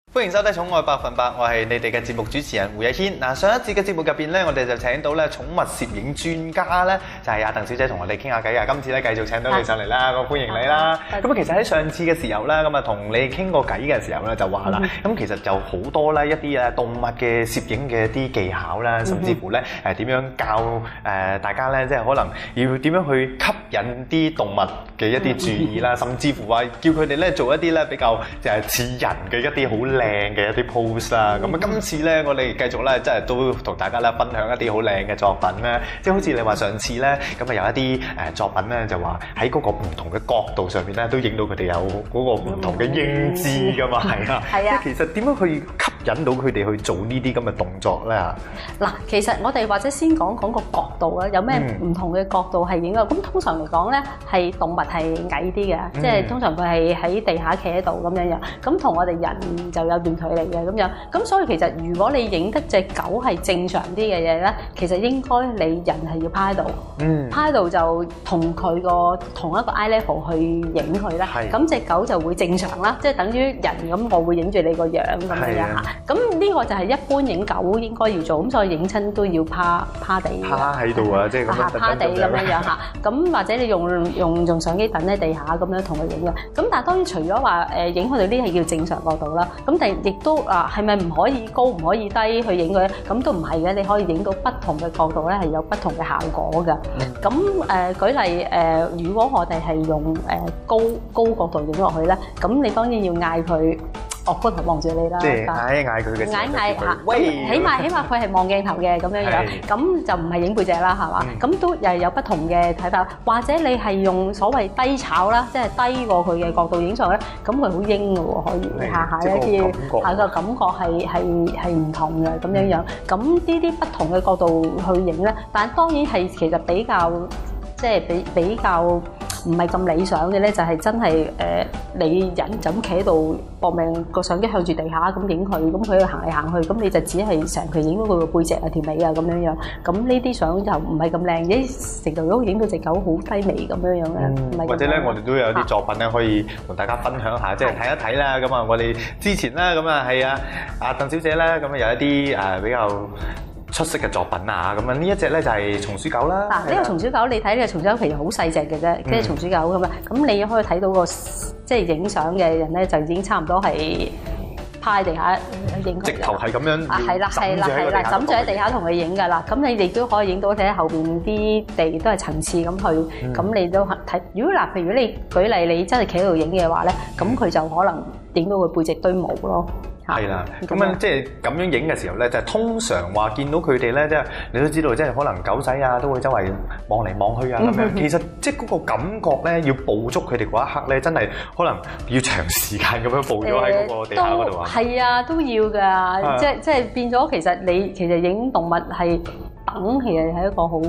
歡迎收睇《寵愛100%》，我係你哋嘅節目主持人胡逸軒。嗱，上一節嘅節目入邊咧，我哋就請到咧寵物攝影專家咧，就係阿鄧小姐同我哋傾下偈啊。今次咧繼續請到你上嚟啦，我歡迎你啦。咁其實喺上次嘅時候咧，咁啊同你傾過偈嘅時候咧，就話啦，咁其實就好多咧一啲啊動物嘅攝影嘅一啲技巧啦，甚至乎咧點樣教大家咧，即係可能要點樣去吸引啲動物嘅一啲注意啦，甚至乎話叫佢哋咧做一啲咧比較就係似人嘅一啲好靚嘅一啲 pose 啦，咁啊今次咧我哋繼續咧即係都同大家咧分享一啲好靚嘅作品咧，即係好似你話上次咧咁啊有一啲作品咧就話喺嗰個唔同嘅角度上面咧都影到佢哋有嗰個唔同嘅英姿噶嘛，係啊，即係其實點樣去吸引到佢哋去做呢啲咁嘅動作咧？ 嗱，其實我哋或者先講個角度啦，有咩唔同嘅角度係影啊？咁通常嚟講咧係動物係矮啲嘅，即係通常佢係喺地下企喺度咁樣樣，咁同我哋人就有段距離嘅咁樣，咁所以其實如果你影得隻狗係正常啲嘅嘢咧，其實應該你人係要趴喺度，趴喺度就同佢個同一個 eye level 去影佢啦，咁隻狗就會正常啦，即係等於人咁，我會影住你個樣咁樣嚇。咁呢個就係一般影狗應該要做，咁所以影親都要趴地， 趴喺度啊，即係咁樣趴地咁樣樣嚇。咁或者你用相機等喺地下咁樣同佢影嘅。咁但係當然除咗話影佢哋呢啲係叫正常角度啦，咁但係亦都係咪唔可以高唔可以低去影佢咧？咁都唔係嘅，你可以影到不同嘅角度咧，係有不同嘅效果嘅。咁舉例如果我哋係用高角度影落去咧，咁你當然要嗌佢。個頭望住你啦， 即係嗌佢嘅時候， 嗌嚇，起碼佢係望鏡頭嘅咁樣樣，咁就唔係影背脊啦，係嘛？咁都又係有不同嘅睇法，或者你係用所謂低炒啦，即係低過佢嘅角度影上咧，咁佢好英嘅喎，可以下一啲下個感覺係唔同嘅咁樣樣，咁呢啲不同嘅角度去影咧，但係當然係其實比較即係比較。唔係咁理想嘅咧，就係真係你人就咁企喺度搏命個相機向住地下咁影佢，咁佢行嚟行去，咁你就只係成佢影到佢個背脊啊條尾啊咁樣樣，咁呢啲相就唔係咁靚嘅，成度都影到隻狗好低微咁樣樣嘅。 或者咧，我哋都有啲作品咧可以同大家分享下，即係睇一睇啦。咁啊，我哋之前啦，咁啊係阿鄧小姐咧，咁啊有一啲比較出色嘅作品啊，咁啊呢一隻咧就係松鼠狗啦。 嗱，呢個松鼠狗你睇呢個松鼠狗其實好細隻嘅啫，即係松鼠狗咁啊。咁你可以睇到個即係影相嘅人咧，就已經差唔多係趴喺地下影佢。直頭係咁樣。 係啦，枕住喺地下同佢影㗎啦。咁你哋都可以影到睇後邊啲地都係層次咁去，咁你都睇。如果譬如你舉例你真係企喺度影嘅話咧，咁佢就可能影到佢背脊堆毛咯。 係啦，咁樣即係咁樣影嘅時候咧，就係通常話見到佢哋咧，即係你都知道，即係可能狗仔啊都會周圍望嚟望去啊咁樣。其實即係嗰個感覺咧，要捕捉佢哋嗰一刻咧，真係可能要長時間咁樣捕咗喺嗰個地下嗰度啊。係啊，都要㗎，即係變咗其實影動物係等，其實係一個好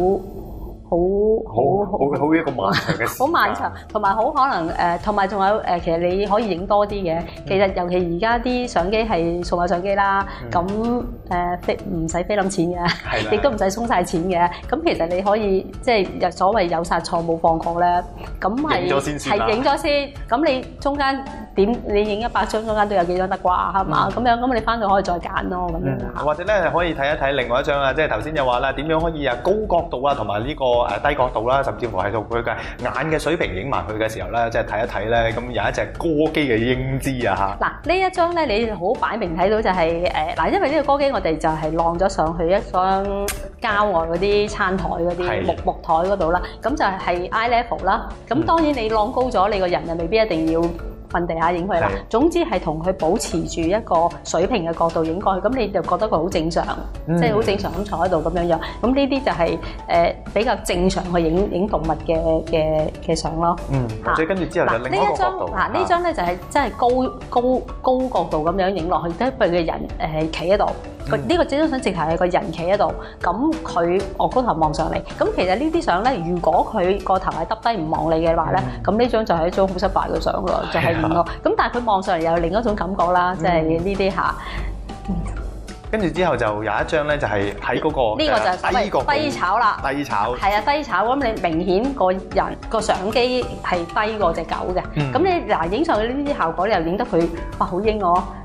一個漫長嘅時間， 好漫長，同埋好可能同埋仲有其實你可以影多啲嘅。其實尤其而家啲相機係數碼相機啦，咁唔使菲林錢嘅，亦都唔使鬆晒錢嘅。咁其實你可以即係所謂有殺錯冇放過咧，咁係影咗先。咁你中間你影100張，中間都有幾張得啩，係嘛？咁樣咁你翻到可以再揀咯，咁樣。 或者咧可以睇一睇另外一張啊，即係頭先又話啦，點樣可以高角度啊，同埋呢個低角度啦，甚至乎係到佢嘅眼嘅水平影埋佢嘅時候咧，即係睇一睇咧，咁有一隻歌姬嘅英姿啊嚇！ 嗱，呢一張咧，你好擺明睇到就係嗱，因為呢個歌姬我哋就係晾咗上去一張郊外嗰啲餐台嗰啲木台嗰度啦，咁就係 eye level 啦。咁當然你晾高咗，你個人就未必一定要瞓地下影佢啦。總之係同佢保持住一個水平嘅角度影過去，咁你就覺得佢好正常，即係好正常咁坐喺度咁樣樣。咁呢啲就係比較正常去影動物嘅相咯。 或者跟住之後就另一個角度。 嗱呢張咧就係真係高角度咁樣影落去，即係譬如個人企喺度。呢個張相直頭係個人企喺度，咁佢我高頭望上嚟，咁其實呢啲相咧，如果佢個頭係耷低唔望你嘅話咧，咁呢張就係一張好失敗嘅相咯，就係咁咯。咁但係佢望上嚟又有另一種感覺啦，即係呢啲嚇。 跟住之後就有一張咧，就係喺嗰個呢個就係低炒啦， 低炒係啊，低炒咁你明顯個人個相機係低過隻狗嘅，咁你嗱影上去呢啲效果你又影得佢哇好英喎，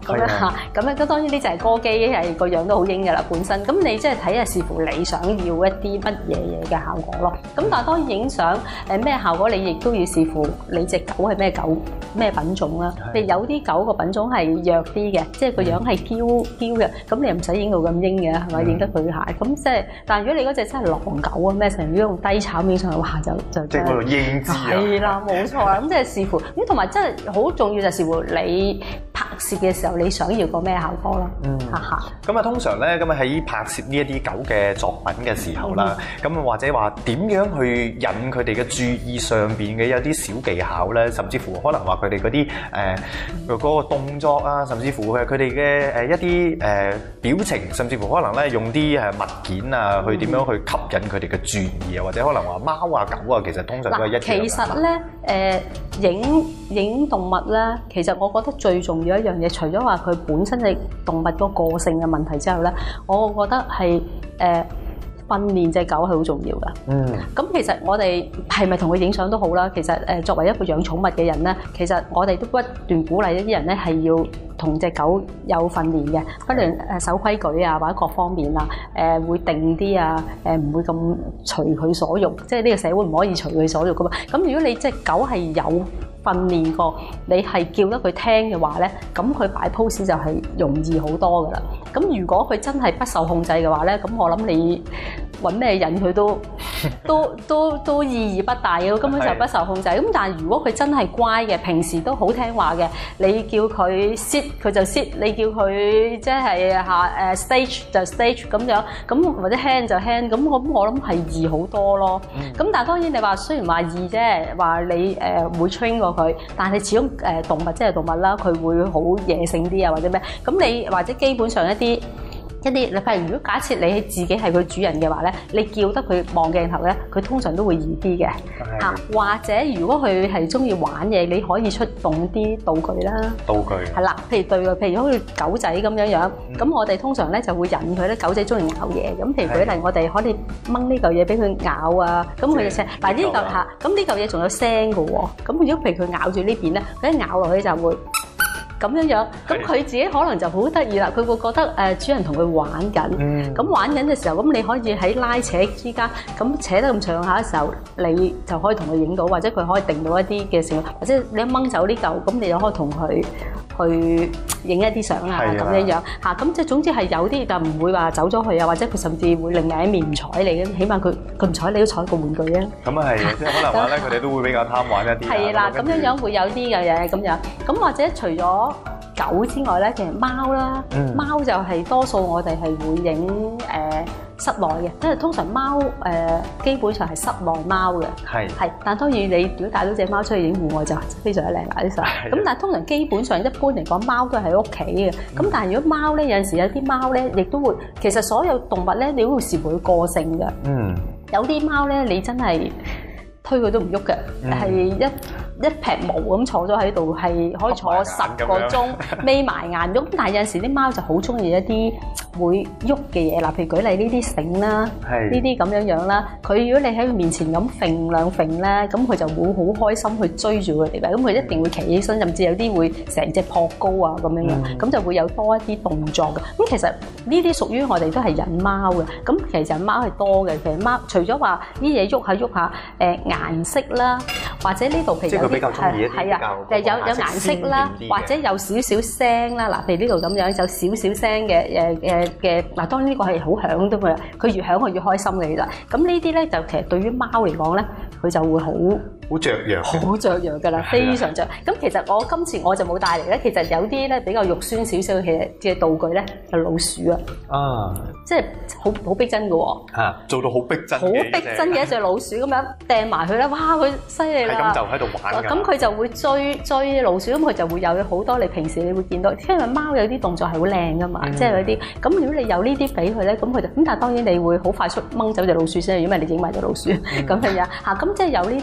咁樣嚇，咁樣咁當然呢就係歌姬係個樣都好英㗎啦本身。咁你即係睇下視乎你想要一啲乜嘢嘅效果咯。咁但係當然影相咩效果，你亦都要視乎你隻狗係咩狗咩品種啦。譬如有啲狗個品種係弱啲嘅，即係個樣係嬌嘅，咁你又唔使影到咁英嘅係咪？影得佢下咁即係，但係如果你嗰隻真係狼狗啊咩成日用低炒影上去，哇就即係嗰度英姿啊！ 係啦，冇錯啦。咁即係視乎咁，同埋真係好重要就係視乎你拍攝嘅時候你想要個咩效果咯。哈哈。 咁啊，通常咧咁啊喺拍攝呢一啲狗嘅作品嘅時候啦，咁啊或者話點樣去引佢哋嘅注意上邊嘅有啲小技巧咧，甚至乎可能話佢哋嗰啲嗰個動作啊，甚至乎佢哋嘅一啲表情，甚至乎可能咧用啲物件啊去點樣去吸引佢哋嘅注意啊，或者可能話貓啊狗啊，其實通常都係一樣。 其實咧影動物咧，其實我覺得最重要一樣嘢，除咗話佢本身嘅動物個個性嘅問題之後咧，我覺得係訓練隻狗係好重要㗎。咁其實我哋係咪同佢影相都好啦？其實作為一個養寵物嘅人咧，其實我哋都不斷鼓勵一啲人咧係要同隻狗有訓練嘅，不論守規矩啊，或者各方面啊，會定啲啊，唔會咁隨佢所欲，即係呢個社會唔可以隨佢所欲㗎嘛。咁如果你隻狗係有訓練過，你係叫得佢聽嘅話咧，咁佢擺 pose 就係容易好多㗎啦。咁如果佢真係不受控制嘅話咧，咁我諗你揾咩引佢都意義不大嘅，根本就不受控制。咁但係如果佢真係乖嘅，平時都好聽話嘅，你叫佢 sit 佢就 sit，你叫佢即係stage 就 stage 咁樣，咁或者 hand 就 hand，咁我諗係易好多咯。咁但係當然你話雖然話易啫，話你會 train 過佢，但係始終動物即係動物啦，佢會好野性啲啊或者咩，咁你或者基本上一啲，你譬如如果假設你自己係佢主人嘅話咧，你叫得佢望鏡頭咧，佢通常都會易啲嘅嚇。或者如果佢係中意玩嘢，你可以出動啲道具啦。道具係啦，譬如好似狗仔咁樣樣，咁我哋通常咧就會引佢咧，狗仔中意咬嘢，咁譬如舉例，我哋可以掹呢嚿嘢俾佢咬啊，咁佢就聲。嗱呢嚿嚇，咁呢嚿嘢仲有聲嘅喎，咁如果譬如佢咬住呢邊咧，佢一咬落去就會咁樣樣，咁佢自己可能就好得意啦，佢會覺得主人同佢玩緊，咁玩緊嘅時候，咁你可以喺拉扯之間，咁扯得咁長下嘅時候，你就可以同佢影到，或者佢可以定到一啲嘅時候，或者你一掹走呢嚿，咁你就可以同佢去影一啲相啊，咁樣樣嚇，咁即係總之係有啲，但唔會話走咗去啊，或者佢甚至會另外一面唔睬你嘅，起碼佢唔睬你都睬個玩具啊。咁啊係，即係可能話咧，佢哋都會比較貪玩一啲。係啦，咁樣樣會有啲嘅嘢咁樣，咁或者除咗狗之外咧，其實貓啦，貓就係多數我哋係會影室內嘅，因為通常貓基本上係室內貓嘅，係。但當然你如果帶到隻貓出去影戶外就非常之靚啦啲相。咁但係通常基本上一般嚟講，貓都係喺屋企嘅。咁但係如果貓咧，有陣時有啲貓咧，亦都會其實所有動物咧，你都會視乎佢個性嘅。有啲貓咧，你真係推佢都唔喐嘅，係一撇毛咁坐咗喺度，係可以坐10個鐘，眯埋眼喐。但係有陣時啲貓就好中意一啲會喐嘅嘢，嗱，譬如舉例呢啲繩啦，呢啲咁樣樣啦。佢如果你喺佢面前咁揈兩揈咧，咁佢就會好開心去追住佢哋嘅。咁佢一定會企起身，甚至有啲會成隻撲高啊咁樣樣，咁就會有多一啲動作嘅。咁其實呢啲屬於我哋都係引貓嘅。咁其實引貓係多嘅。其實貓除咗話啲嘢喐下，顏色啦，或者呢度譬如有啲係啊，有顏色啦，或者有少少聲啦。嗱，譬如呢度咁樣有少少聲嘅嗱，當然呢個係好響啫嘛。佢越響佢越開心嘅其實。咁呢啲咧就其實對於貓嚟講咧，佢就會好雀躍，好雀躍㗎啦，非常雀。咁其實我今次我就冇帶嚟咧。其實有啲咧比較肉酸少少嘅道具咧，就老鼠啊，即係好逼真嘅喎。嚇，做到好逼真，好逼真嘅一隻老鼠咁樣掟埋佢咧，哇！佢犀利啦，咁就喺度玩㗎。咁佢就會追老鼠，咁佢就會有好多你平時你會見到，因為貓有啲動作係好靚㗎嘛，即係嗰啲。咁如果你有呢啲俾佢咧，咁佢就咁，但係當然你會好快速掹走隻老鼠先，如果唔係你影埋隻老鼠咁樣嚇。咁即係有呢啲道具咧。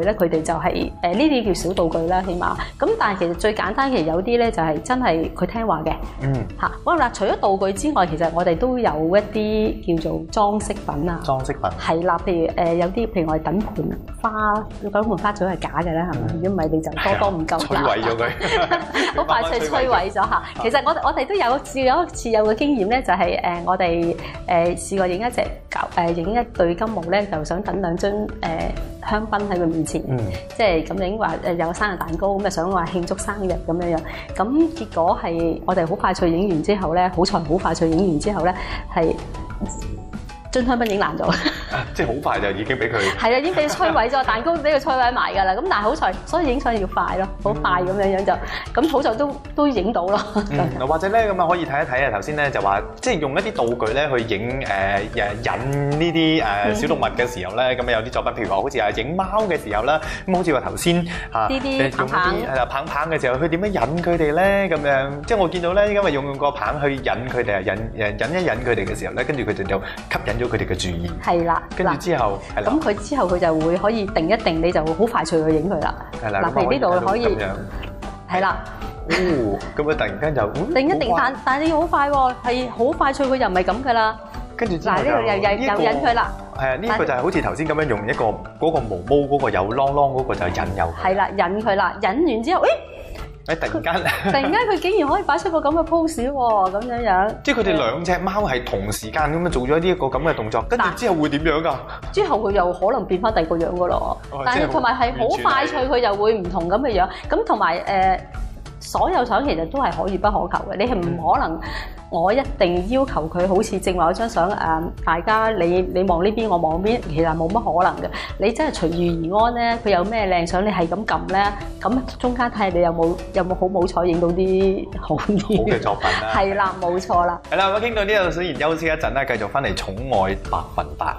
咧，佢哋就係呢啲叫小道具啦，起碼。咁但係其實最簡單，其實有啲咧就係真係佢聽話嘅。嚇，好啦，除咗道具之外，其實我哋都有一啲叫做裝飾品啊。 裝飾品係啦，譬如有啲譬如我哋等盆花，等盆花最好係假嘅啦，係咪？如果唔係你就多唔夠。 摧毀咗佢， 好快脆摧毀咗嚇。其實我哋都有一次有個經驗咧，就係我哋試過影一對金毛咧，就想等兩樽香檳喺佢面前，即係咁影話有個生日蛋糕，咁就想話慶祝生日咁樣樣。咁結果係我哋好快脆影完之後咧，好彩好快脆影完之後咧係樽香檳影爛咗， 即係好快就已經俾佢係啊，已經俾佢摧毀咗，蛋糕俾佢摧毀埋㗎啦。咁但係好彩，所以影相要快咯，好快咁樣樣就咁好在都影到咯。 或者咧咁啊，可以睇一睇啊。頭先咧就話即係用一啲道具咧去影引呢啲小動物嘅時候咧，咁啊有啲作品，譬如話好似係影貓嘅時候啦，咁好似話頭先呢啲用一啲係啦棒嘅時候，佢點樣引佢哋咧？咁樣即係我見到咧，因為用個棒去引佢哋啊，引佢哋嘅時候咧，跟住佢哋就吸引咗佢哋嘅注意，係啦，跟住之後，係啦，咁佢之後佢就會可以定一定，你就好快脆去影佢啦。係啦，嗱，譬如呢度可以，係啦，咁啊突然間就定一定，但係你要好快喎，係好快脆，佢又唔係咁噶啦。跟住嗱呢度又引佢啦。係啊，呢個就係好似頭先咁樣用一個嗰個毛毛嗰個有啷啷嗰個就引誘。係啦，引佢啦，引完之後，突然間佢竟然可以擺出個咁嘅 pose 喎，咁樣樣。即係佢哋兩隻貓係同時間咁樣做咗呢一個咁嘅動作，跟住之後會點樣㗎？之後佢又可能變翻第二個樣㗎咯。但係同埋係好快脆，佢又會唔同咁嘅樣。咁同埋所有相其實都係可遇不可求嘅，你係唔可能我一定要求佢好似正話嗰張相大家你望呢邊我望邊，其實冇乜可能嘅。你真係隨遇而安咧，佢有咩靚相你係咁撳咧，咁中間睇下你有冇好冇彩影到啲好嘅作品啦。係啦，冇錯啦。係啦，咁傾到呢度，雖然休息一陣啦，繼續翻嚟寵愛100%。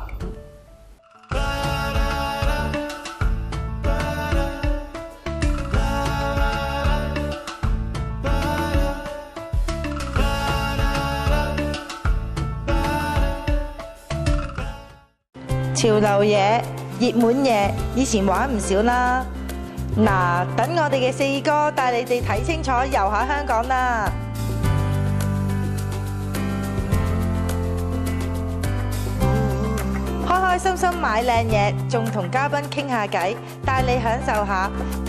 潮流嘢、熱門嘢，以前玩唔少啦。嗱，等我哋嘅四哥帶你哋睇清楚，遊下香港啦。開開心心買靚嘢，仲同嘉賓傾下偈，帶你享受下。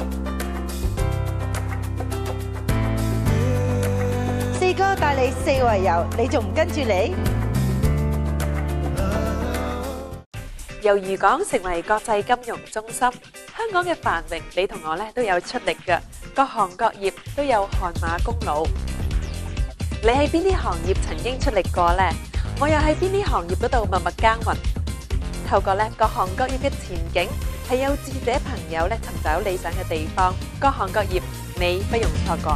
四哥帶你四圍遊，你仲唔跟住嚟？ 由漁港成為國際金融中心，香港嘅繁榮你同我都有出力㗎，各行各業都有汗馬功勞。你喺邊啲行業曾經出力過呢？我又喺邊啲行業嗰度默默耕耘。透過各行各業嘅前景，係有志者朋友尋找理想嘅地方。各行各業，你不容錯過。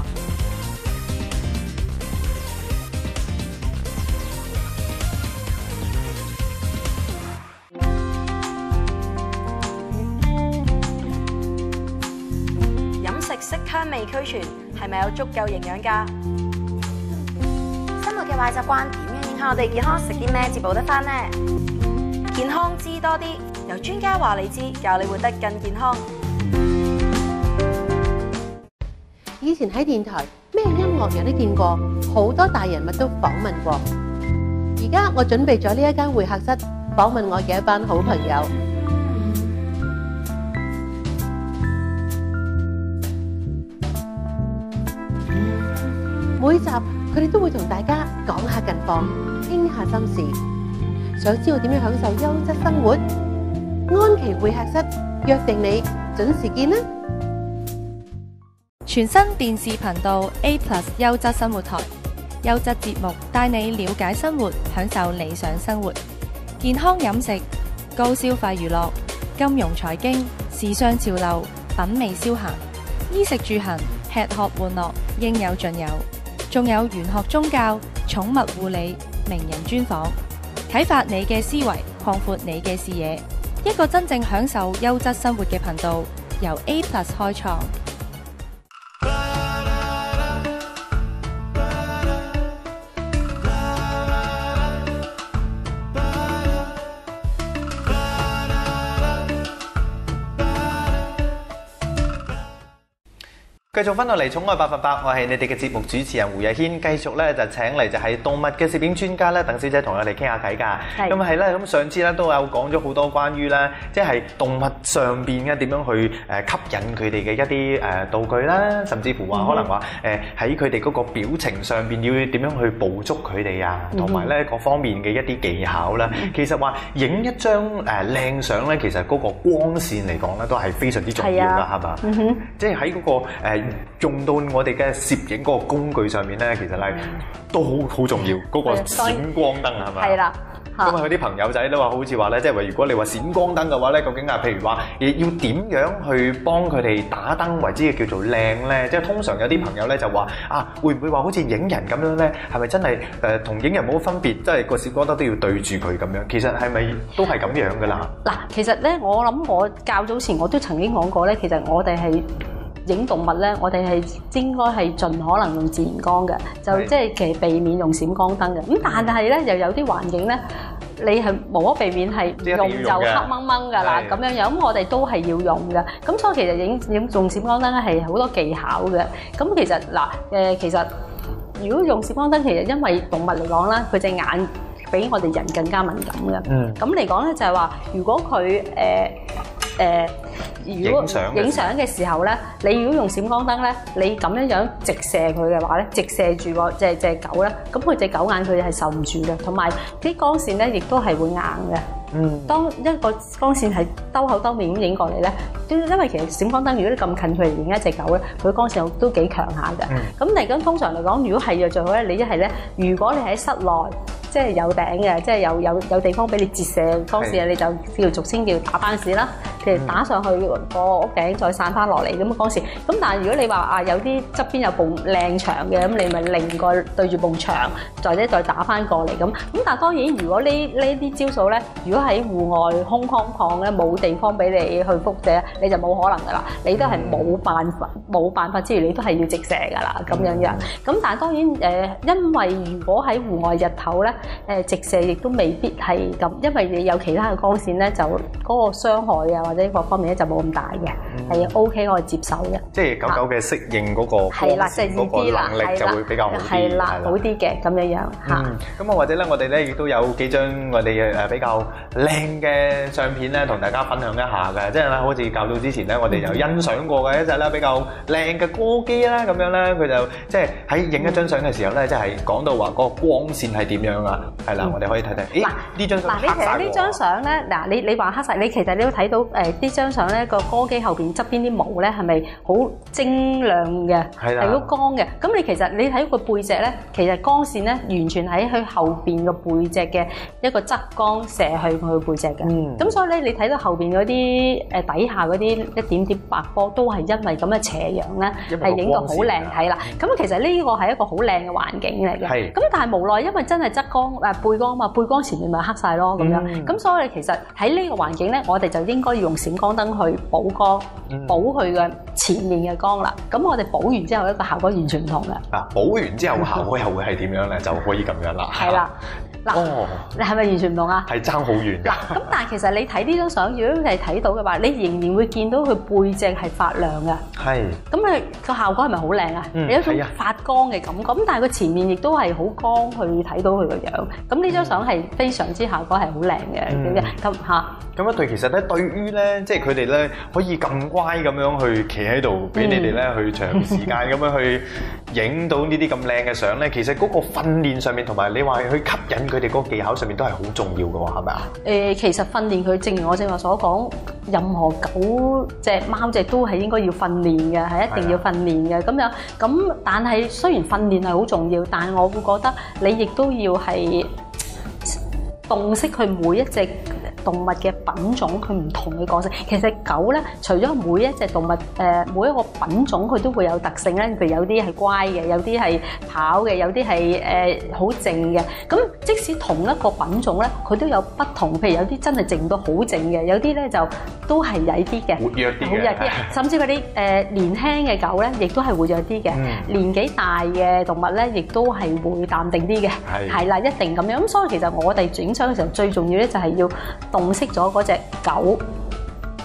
色香味俱全，係咪有足夠營養㗎？生活嘅壞習慣點樣影響我哋健康？食啲咩至補得返呢？健康知多啲，由專家話你知，教你活得更健康。 以前喺電台咩音樂人都見過，好多大人物都訪問過。而家我準備咗呢一間會客室，訪問我嘅一班好朋友。每集佢哋都會同大家講下近況，傾下心事。想知道點樣享受優質生活？安琪會客室約定你準時見啦！ 全新電視頻道 A+ 優質生活台，優質節目帶你了解生活，享受理想生活。健康飲食、高消費娛樂、金融財經、時尚潮流、品味消閒、衣食住行、吃喝玩樂，應有盡有。仲有玄學宗教、寵物護理、名人專訪，啟發你嘅思維，擴闊你嘅視野。一個真正享受優質生活嘅頻道，由 A+ 開創。 繼續翻到嚟《寵愛百分百》，我係你哋嘅節目主持人胡日軒，繼續咧就請嚟就係動物嘅攝影專家咧，鄧小姐同我哋傾下偈㗎。咁係啦，咁上次咧都有講咗好多關於咧，即係動物上邊嘅點樣去吸引佢哋嘅一啲道具啦，甚至乎話可能話喺佢哋嗰個表情上邊要點樣去捕捉佢哋啊，同埋咧各方面嘅一啲技巧啦。其實話影一張靚相咧，其實嗰個光線嚟講咧都係非常之重要㗎，係嘛？即係喺嗰個用到我哋嘅攝影嗰個工具上面咧，其實係都好重要。嗰個閃光燈係咪？係啦。咁啊，佢啲朋友仔都話好似話咧，即係話如果你話閃光燈嘅話咧，究竟啊，譬如話要點樣去幫佢哋打燈為之嘅叫做靚咧？即係通常有啲朋友咧就話啊，會唔會話好似影人咁樣咧？係咪真係同影人冇分別？即係個閃光燈都要對住佢咁樣？其實係咪都係咁樣㗎啦？嗱， 其實咧，我諗我較早前我都曾經講過咧，其實我哋係影動物咧，我哋係應該係盡可能用自然光嘅，就即係其實避免用閃光燈嘅。咁但係咧，又有啲環境咧，你係無可避免係用就黑掹掹㗎啦，咁樣樣。咁我哋都係要用嘅。咁所以其實影用閃光燈咧係好多技巧嘅。咁其實嗱其實如果用閃光燈，其實因為動物嚟講啦，佢隻眼比我哋人更加敏感嘅。咁嚟講咧就係話，如果佢如果影相嘅時候咧，你如果用閃光燈咧，你咁樣樣直射佢嘅話咧，直射住個隻狗咧，咁佢隻狗眼佢係受唔住嘅，同埋啲光線咧亦都係會硬嘅。當一個光線係兜口兜面咁影過嚟咧，因為其實閃光燈如果你咁近佢嚟影一隻狗咧，佢光線都幾強下嘅。咁嚟緊通常嚟講，如果係嘅最好咧，你一係咧，如果你喺室內，即係有頂嘅，即係有地方俾你折射光線，你就俗稱叫打班士啦。譬如打上去個屋頂，再散翻落嚟咁嘅光線。咁但係如果你話有啲側邊有埲靚牆嘅，咁你咪另個對住埲牆，或者再打翻過嚟咁。咁但係當然，如果呢啲招數咧，如果喺戶外空曠曠咧，冇地方俾你去輻射，你就冇可能噶啦。你都係冇辦法之餘，你都係要直射噶啦咁樣樣。咁但係當然因為如果喺戶外日頭咧，直射亦都未必係咁，因為你有其他嘅光線咧，就嗰個傷害啊或者各方面咧就冇咁大嘅，係 OK 可以接受嘅。即係狗狗嘅適應嗰個光線嗰個能力就會比較好啲，係啦，好啲嘅咁樣樣嚇。咁啊或者咧，我哋咧亦都有幾張我哋比較靚嘅相片咧，同大家分享一下嘅。即係咧，好似較早之前咧，我哋有欣賞過嘅一隻咧比較靚嘅歌姬啦，咁樣咧佢就即係喺影一張相嘅時候咧，即係講到話嗰個光線係點樣啊？係啦，我哋可以睇睇。嗱，呢張相黑晒喎。嗱，你其實呢張相咧，嗱你話黑晒，你其實你都睇到呢張相咧個歌姬後邊側邊啲毛咧係咪好精亮嘅？係啦，係好光嘅。咁你其實你睇個背脊咧，其實光線咧完全喺佢後邊個背脊嘅一個側光射去佢背脊嘅。咁所以咧，你睇到後邊嗰啲底下嗰啲一點點白波，都係因為咁嘅斜陽咧，係影到好靚睇啦。咁其實呢個係一個好靚嘅環境嚟嘅。係。咁但係無奈因為真係側光背光嘛，背光前面咪黑晒咯咁樣。咁所以其實喺呢個環境咧，我哋就應該要用閃光燈去補光，補佢嘅前面嘅光啦。咁我哋補完之後，一個效果完全唔同嘅。啊，補完之後效果又會係點樣咧？就可以咁樣啦。係啦。嗱，你係咪完全唔同啊？係爭好遠㗎。咁但係其實你睇呢張相，如果你係睇到嘅話，你仍然會見到佢背脊係發亮嘅。係。咁佢個效果係咪好靚啊？有一種發光嘅感覺。咁但係佢前面亦都係好光去睇到佢個樣。咁呢張相係非常之效果係好靚嘅。咁嚇。咁一對其實咧，對於咧，即係佢哋咧可以咁乖咁樣去企喺度，俾你哋咧去長時間咁樣去影到呢啲咁靚嘅相咧，其實嗰個訓練上面同埋你話去吸引佢哋嗰個技巧上面都係好重要嘅喎，係咪啊？其實訓練佢，正如我正話所講，任何狗隻、貓隻都係應該要訓練嘅，係一定要訓練嘅咁樣。咁但係雖然訓練係好重要，但係我會覺得你亦都要係洞悉佢每一隻動物嘅品種，佢唔同嘅個性。其實狗咧，除咗每一隻動物每一個品種佢都會有特性咧，譬如有啲係乖嘅，有啲係跑嘅，有啲係好靜嘅。咁即使同一個品種咧，佢都有不同。譬如有啲真係靜到好靜嘅，有啲咧就都係曳啲嘅，活躍啲嘅，甚至嗰啲年輕嘅狗咧，亦都係活躍啲嘅。年紀大嘅動物咧，亦都係會淡定啲嘅。係啦，一定咁樣。咁所以其實我哋影相嘅時候最重要咧，就係要洞悉咗嗰隻狗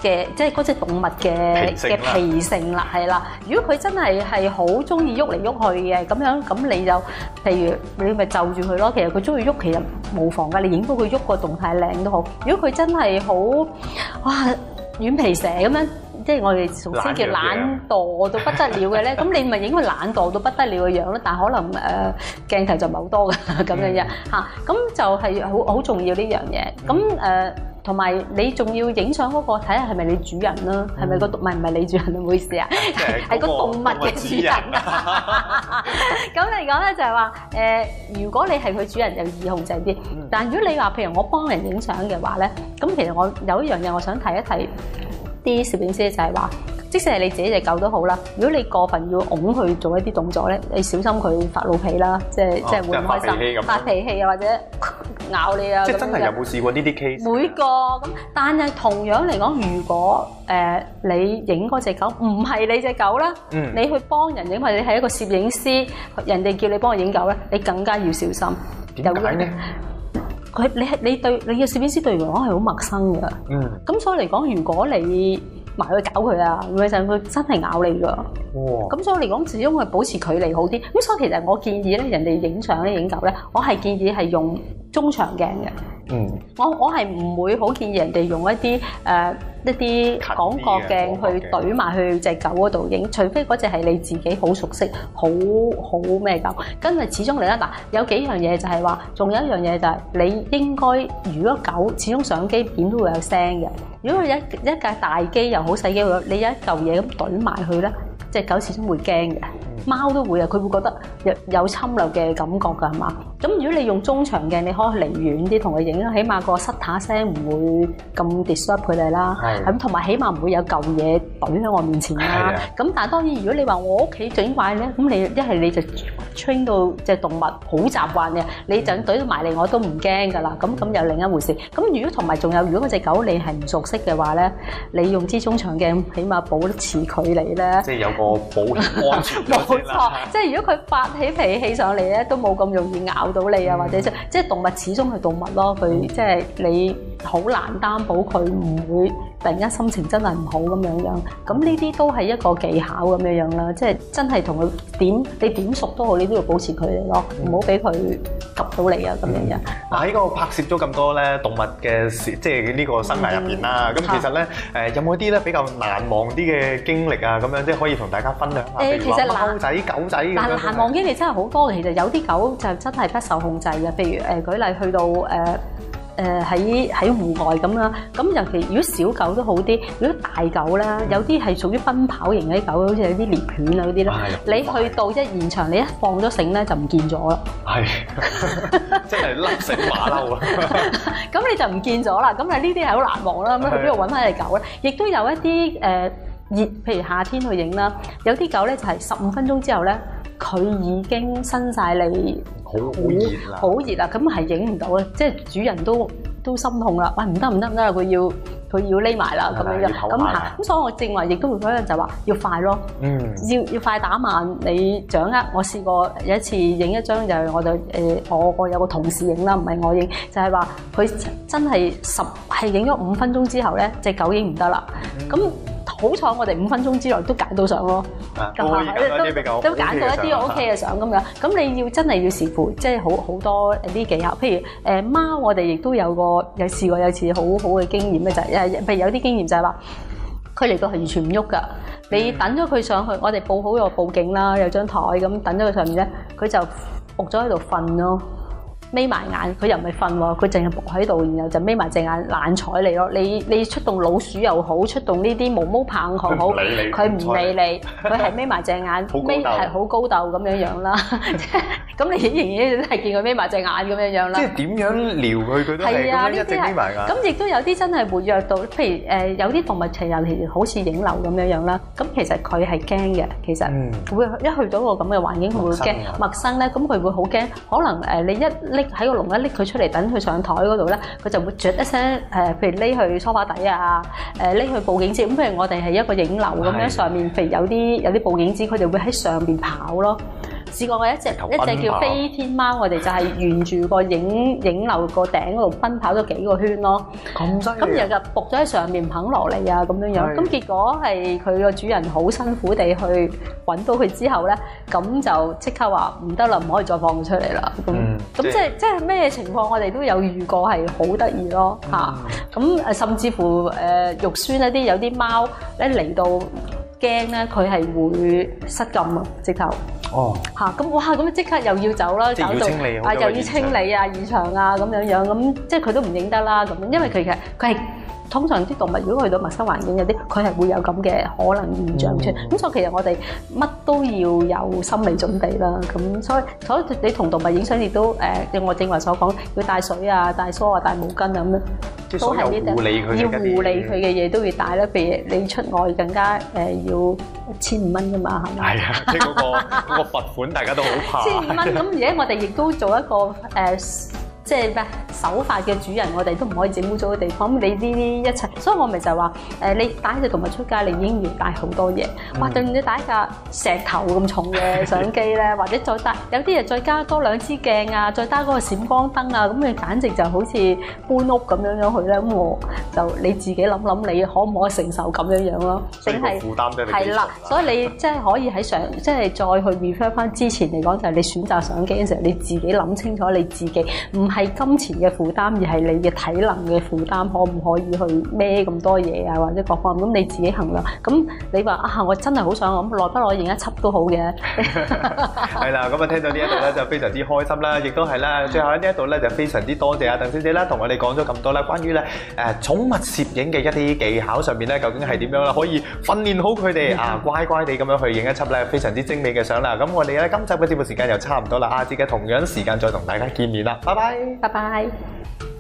嘅，即係嗰隻動物嘅脾性啦，係啦。如果佢真係好中意喐嚟喐去嘅咁樣，咁你就譬如你咪就住佢咯。其實佢中意喐，其實無妨㗎，你影到佢喐個動態靚都好。如果佢真係好哇軟皮蛇咁樣，即係我哋俗稱叫懶惰到不得了嘅咧，咁你咪影佢懶惰到不得了嘅樣咯。但係可能鏡頭就唔係好多㗎咁樣啫嚇。咁就係好重要呢樣嘢。咁同埋你仲要影相嗰個睇下係咪你主人啦，係咪個唔係你主人啊？唔好意思啊，係個動物嘅主人啊。咁嚟講咧就係話如果你係佢主人就易控制啲，但如果你話譬如我幫人影相嘅話咧，咁其實我有一樣嘢我想提一提啲攝影師就係話，即使係你自己隻狗都好啦，如果你過分要擁佢做一啲動作咧，你小心佢發老脾啦，即係會唔開心，發脾氣啊或者咬你啊。 即係真係有冇試過呢啲 case？每個咁，但係同樣嚟講，如果你影嗰隻狗唔係你隻狗啦，你去幫人影，或者你係一個攝影師，人哋叫你幫我影狗咧，你更加要小心。 點解咧？ 你對你嘅攝影師對嚟講係好陌生㗎，咁所以嚟講，如果你埋去搞佢啊，會就佢真係咬你㗎。咁所以嚟講，始終係保持距離好啲。咁所以其實我建議咧，人哋影相咧、影狗咧，我係建議係用中長鏡嘅。我係唔會好建議人哋用一啲廣角鏡去懟埋去隻狗嗰度影，除非嗰隻係你自己好熟悉、好咩狗。跟住始終嚟啦，嗱有幾樣嘢就係話，仲有一樣嘢就係你應該，如果狗始終相機點都會有聲嘅。如果佢一架大機又好細機，你有一嚿嘢咁懟埋去咧，隻狗始終會驚嘅。貓都會啊，佢會覺得有侵略嘅感覺㗎，係嘛？咁如果你用中長鏡，你可以離遠啲同佢影啦，起碼個塞塔聲唔會咁 disturb 佢哋啦。咁同埋起碼唔會有嚿嘢懟喺我面前啦。咁但係當然，如果你話我屋企整壞咧，咁你一係你就 train 到隻動物好習慣嘅，你就懟到埋嚟我都唔驚㗎啦。咁又另一回事。咁如果同埋仲有，如果嗰隻狗你係唔熟悉嘅話咧，你用支中長鏡，起碼保持距離咧。即係有個保險安全。冇錯，即係如果佢發起脾氣上嚟咧，都冇咁容易咬到你啊，或者即係動物始終係動物咯，佢即係你好難擔保佢唔會突然間心情真係唔好咁樣樣。咁呢啲都係一個技巧咁樣樣啦，即係真係同佢你點熟都好，你都要保持距離咯，唔好俾佢及到你啊咁樣樣。 嗱喺個拍攝咗咁多咧動物嘅即係呢個生涯入邊啦，咁其實咧有冇啲咧比較難忘啲嘅經歷啊？咁樣即係可以同大家分享下。譬如話貓仔、狗仔咁樣。 難忘經歷真係好多嘅，其實有啲狗就真係不受控制嘅。譬如舉例去到喺戶外咁啦，咁尤其如果小狗都好啲，如果大狗咧，有啲係屬於奔跑型嘅啲狗，好似有啲獵犬啊嗰啲咧，你去到現場，你一放咗繩咧就唔見咗啦。係，真係甩繩馬騮啊！咁你就唔見咗啦。咁啊呢啲係好難忘啦。咁去邊度揾翻隻狗咧？亦都有一啲熱，譬如夏天去影啦，有啲狗咧就係15分鐘之後咧，佢已經伸晒脷，好熱啦，好熱啦，咁係影唔到咧，即係主人都心痛啦。喂，唔得啦，佢要匿埋啦咁樣樣。咁所以我正話亦都會嗰陣就話要快咯，要快打慢你掌握。我試過有一次影一張就係我有個同事影啦，唔係我影，就係話佢真係係影咗5分鐘之後咧，隻狗影唔得啦。咁好彩我哋5分鐘之內都揀到相咯，都揀到一啲 OK 嘅相咁樣。咁你要真係要視乎，即係好多啲技巧。譬如貓，我哋亦都有試過有次好好嘅經驗咧，就係譬如有啲經驗就係話，佢嚟到係完全唔喐㗎。你等咗佢上去，我哋報好個報警啦，有張台咁等咗佢上面咧，佢就伏咗喺度瞓咯。眯埋眼，佢又唔係瞓喎，佢淨係伏喺度，然後就眯埋隻眼懶睬你咯。你出動老鼠又好，出動呢啲毛毛棒又好，佢唔理你，佢係眯埋隻眼，眯係好高竇咁樣樣啦。咁你仍然都係見佢眯埋隻眼咁樣樣啦。即係點樣撩佢都係咁樣一直眯埋眼。咁亦都有啲真係活躍到，譬如有啲動物其實好似影樓咁樣樣啦。咁其實佢係驚嘅，其實會一去到個咁嘅環境，佢會驚陌生咧。咁佢會好驚，可能你一喺個籠一拎佢出嚟，等佢上台嗰度咧，佢就會啜一聲譬如匿去梳化底啊，匿去報警紙。咁譬如我哋係一個影樓咁樣，上面譬如有啲報警紙，佢哋會喺上邊跑咯。 試過我一隻叫飛天貓，我哋就係沿住個影樓個頂嗰度奔跑咗幾個圈咯。 咁犀利！ 咁然後就伏咗喺上面唔肯落嚟啊咁樣樣。咁結果係佢個主人好辛苦地去揾到佢之後咧，咁就即刻話唔得啦，唔可以再放佢出嚟啦。咁即係咩情況？我哋都有遇過，係好得意咯嚇。咁甚至乎肉酸一啲，有啲貓咧嚟到驚咧，佢係會失禁啊，直頭。哦，嚇咁哇，咁即刻又要走啦，搞到啊又要清理啊、現場啊咁樣樣，咁即係佢都唔認得啦咁，因為佢係通常啲動物如果去到陌生環境有啲，佢係會有咁嘅可能現象出，咁所以其實我哋乜都要有心理準備啦，咁所以你同動物影相亦都我正話所講要帶水啊、帶梳啊、帶毛巾啊咁樣。都係呢啲要護理佢嘅嘢都要帶啦，譬如你出外更加要1500蚊㗎嘛，係咪？係啊， 即係嗰個罰款大家都好怕。 1500蚊咁，而家我哋亦都做一個即係咩守法嘅主人，我哋都唔可以整污糟嘅地方。咁你呢啲一切，所以我咪就係話你帶隻動物出街，你已經要帶好多嘢。哇！對你帶架石頭咁重嘅相機咧，或者再帶有啲人再加多2支鏡啊，再加嗰個閃光燈啊，咁你簡直就好似搬屋咁樣去咧。咁我就你自己諗，你可唔可以承受咁樣咯？ 定係負擔得你係啦，所以你即係可以喺即係再去 refer 翻之前嚟講，就係你選擇相機嘅時候，你自己諗清楚你自己唔係金錢嘅負擔，而係你嘅體能嘅負擔，可唔可以去孭咁多嘢啊，或者各方面咁你自己衡量。咁你話啊，我真係好想咁，耐不耐影一輯都好嘅。 係啦，咁啊聽到呢一度咧就非常之開心啦，亦都係啦。最後喺呢一度咧就非常之多謝阿鄧小姐啦，同我哋講咗咁多啦，關於咧寵物攝影嘅一啲技巧上面咧，究竟係點樣啦？可以訓練好佢哋乖乖地咁樣去影一輯咧非常之精美嘅相啦。咁我哋咧今集嘅節目時間又差唔多啦，下次嘅同樣時間再同大家見面啦，拜拜。 拜拜。